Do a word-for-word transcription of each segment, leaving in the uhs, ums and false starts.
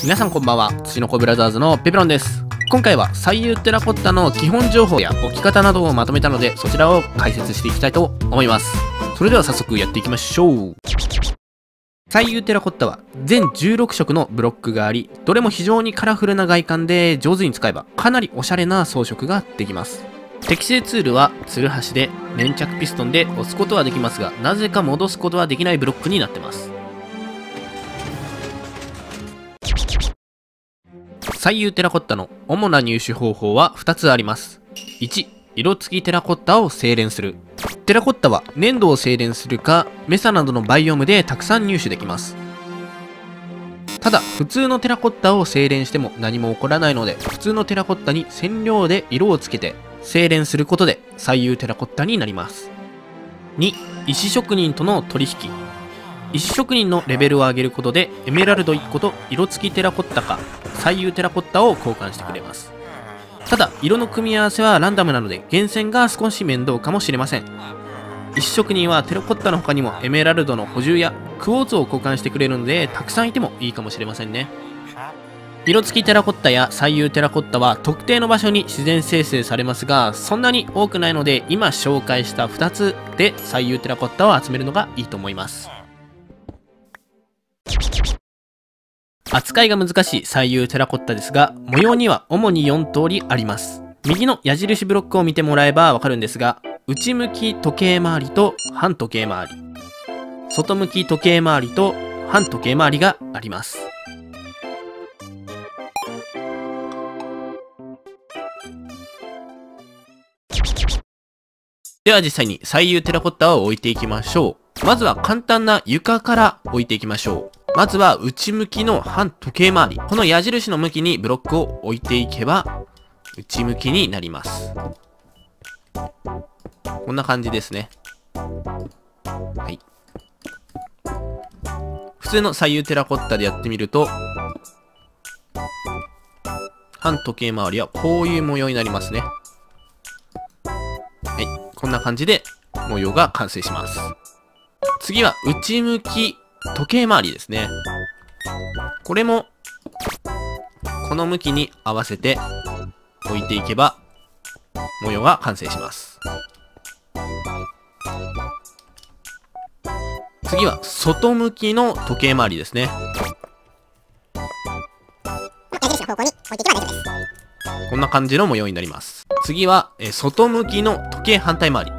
皆さんこんばんは、土の子ブラザーズのペペロンです。今回は左右テラコッタの基本情報や置き方などをまとめたので、そちらを解説していきたいと思います。それでは早速やっていきましょう。左右テラコッタは全じゅうろく色のブロックがあり、どれも非常にカラフルな外観で上手に使えばかなりおしゃれな装飾ができます。適正ツールはツルハシで粘着ピストンで押すことはできますが、なぜか戻すことはできないブロックになってます。左右テラコッタの主な入手方法はふたつあります。いち、色付きテラコッタを精錬する。テラコッタは粘土を精錬するかメサなどのバイオームでたくさん入手できます。ただ普通のテラコッタを精錬しても何も起こらないので、普通のテラコッタに染料で色をつけて精錬することで左右テラコッタになります。に、石職人との取引。石職人のレベルを上げることでエメラルドいっこと色付きテラコッタか左右テラコッタを交換してくれます。ただ色の組み合わせはランダムなので厳選が少し面倒かもしれません。石職人はテラコッタの他にもエメラルドの補充やクォーツを交換してくれるので、たくさんいてもいいかもしれませんね。色付きテラコッタや左右テラコッタは特定の場所に自然生成されますが、そんなに多くないので今紹介したふたつで左右テラコッタを集めるのがいいと思います。扱いが難しい左右テラコッタですが、模様には主によんとおりあります。右の矢印ブロックを見てもらえばわかるんですが、内向き時計回りと反時計回り、外向き時計回りと反時計回りがあります。では実際に左右テラコッタを置いていきましょう。まずは簡単な床から置いていきましょう。まずは内向きの反時計回り。この矢印の向きにブロックを置いていけば内向きになります。こんな感じですね。はい。普通の左右テラコッタでやってみると、反時計回りはこういう模様になりますね。はい。こんな感じで模様が完成します。次は内向き時計回りですね。これもこの向きに合わせて置いていけば模様が完成します。次は外向きの時計回りですね。こんな感じの模様になります。次はえ外向きの時計反対回り。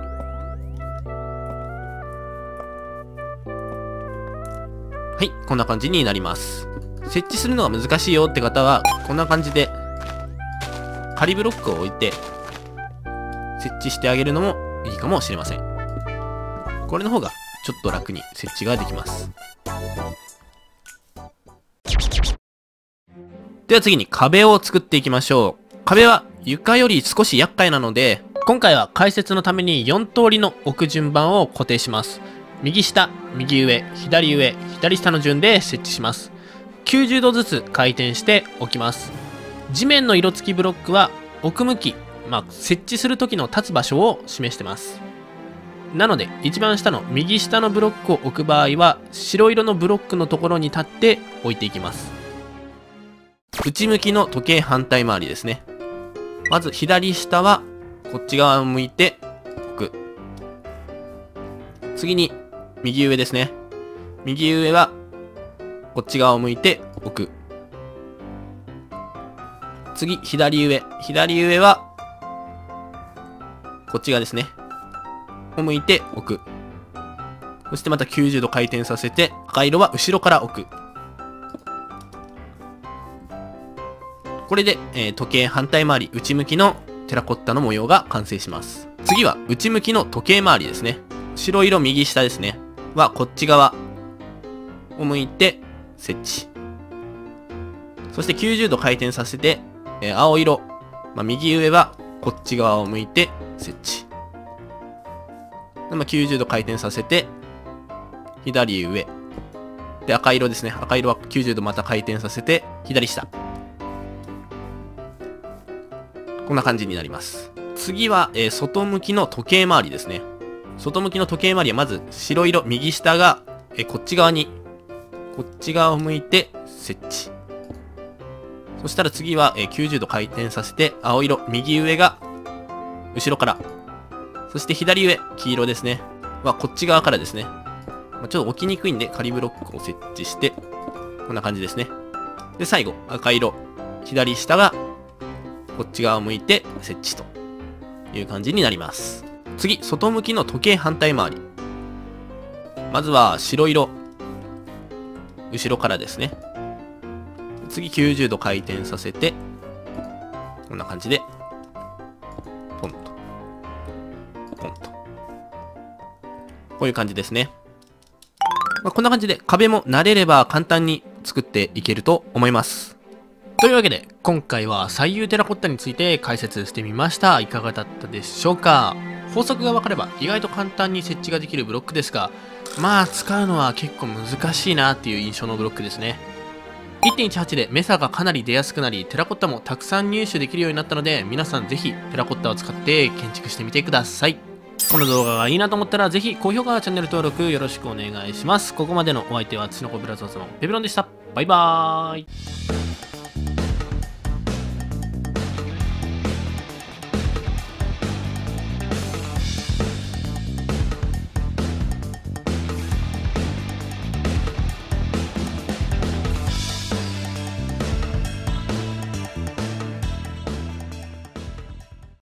はい、こんな感じになります。設置するのが難しいよって方は、こんな感じで、仮ブロックを置いて、設置してあげるのもいいかもしれません。これの方が、ちょっと楽に設置ができます。では次に壁を作っていきましょう。壁は床より少し厄介なので、今回は解説のためによんとおりの置く順番を固定します。右下、右上、左上、左下の順で設置します。きゅうじゅうどずつ回転して置きます。地面の色付きブロックは奥向き、まあ、設置する時の立つ場所を示してます。なので一番下の右下のブロックを置く場合は白色のブロックのところに立って置いていきます。内向きの時計反対回りですね。まず左下はこっち側を向いて置く。次に右上ですね。右上はこっち側を向いて置く。次左上、左上はこっち側ですねを向いて置く。そしてまたきゅうじゅうど回転させて、赤色は後ろから置く。これで、えー、時計反対回り内向きのテラコッタの模様が完成します。次は内向きの時計回りですね。白色右下ですねはこっち側を向いて設置。そしてきゅうじゅうど回転させて、えー、青色、まあ、右上はこっち側を向いて設置。まあ、きゅうじゅうど回転させて左上で、赤色ですね。赤色はきゅうじゅうどまた回転させて左下。こんな感じになります。次は、えー、外向きの時計回りですね。外向きの時計回りはまず白色右下が、えー、こっち側にこっち側を向いて設置。 そしたら次はえーきゅうじゅうど回転させて、青色、右上が後ろから。そして左上、黄色ですね。はこっち側からですね。まあ、ちょっと置きにくいんで仮ブロックを設置して、こんな感じですね。で、最後、赤色、左下がこっち側を向いて設置という感じになります。次、外向きの時計反対回り。まずは白色、後ろからですね。次きゅうじゅうど回転させて、こんな感じで、ポンと、ポンと。こういう感じですね。まあ、こんな感じで壁も慣れれば簡単に作っていけると思います。というわけで、今回は左右テラコッタについて解説してみました。いかがだったでしょうか？法則が分かれば意外と簡単に設置ができるブロックですが、まあ使うのは結構難しいなっていう印象のブロックですね。いってんいちはち でメサがかなり出やすくなり、テラコッタもたくさん入手できるようになったので、皆さんぜひテラコッタを使って建築してみてください。この動画がいいなと思ったら、ぜひ高評価、チャンネル登録よろしくお願いします。ここまでのお相手は、つちのこブラザーズのペペロンでした。バイバーイ。